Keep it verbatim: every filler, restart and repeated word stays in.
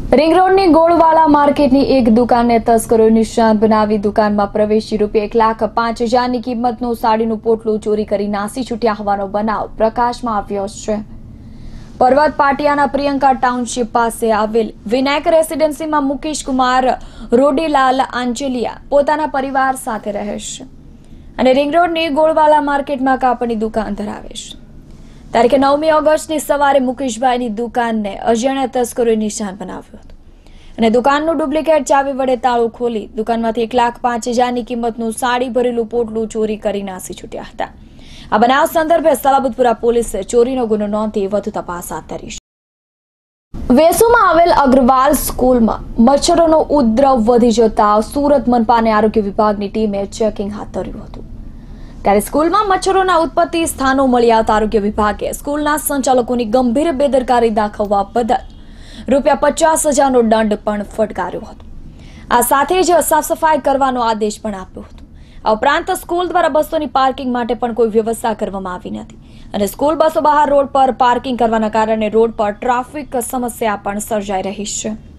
Ring रोडनी गोळवाला मार्केटनी एक दुकानने तस्करोए निशान बनावी दुकाનમાં પ્રવેશી રૂપિયા એક લાખ પાંચ હજારની કિંમતનું સાડીનું પોટલું ચોરી કરી નાસી છૂટ્યા હોવાનો બનાવ પ્રકાશમાં આવ્યો છે। પર્વત પાટિયાના પ્રિયંકા ટાઉનશીપ પાસે આવેલ વિનાયક રેસિડેન્સીમાં મુકેશ કુમાર રોડીલાલ આંચલિયા પોતાના પરિવાર સાથે રહે છે અને રિંગ રોડની ગોળવાલા માર્કેટમાં કાપડની દુકાન ધરાવે છે। તારીખ નવમી ઓગસ્ટની સવારે મુકેશભાઈની દુકાનને અજાણ્યા તસ્કરોએ નિશાન બનાવ્યું હતું અને દુકાનનું ડુપ્લિકેટ ચાવી વડે તાળું ખોલી દુકાનમાંથી એક લાખ પાંચ હજારની કિંમતનું સાડી ભરેલું પોટલું ચોરી કરી નાસી છૂટ્યા હતા। આ બનાવ સંદર્ભે સલાબતપુરા પોલીસે ચોરીનો ગુનો નોંધી વધુ તપાસ હાથ ધરી છે। વેસુમાં આવેલ અગ્રવાલ સ્કૂલમાં મચ્છરોનો ઉપદ્રવ વધી જતા સુરત મનપાને આરોગ્ય વિભાગની ટીમે ચેકિંગ હાથ ધર્યું હતું। ત્યારે સ્કૂલમાં મચ્છરોના ઉત્પત્તિ સ્થાનો મળી આવતા આરોગ્ય વિભાગે સ્કૂલના સંચાલકોની ગંભીર બેદરકારી દાખવવા બદલ રૂપિયા પચાસ હજારનો દંડ પણ ફટકાર્યો હતો। આ સાથે જ સાફ સફાઈ કરવાનો આદેશ પણ આપ્યો હતો। આ ઉપરાંત સ્કૂલ દ્વારા બસોની પાર્કિંગ માટે પણ કોઈ વ્યવસ્થા કરવામાં આવી નથી અને સ્કૂલ બસો બહાર રોડ પર પાર્કિંગ કરવાના કારણે રોડ પર ટ્રાફિક સમસ્યા પણ સર્જાઈ રહી છે।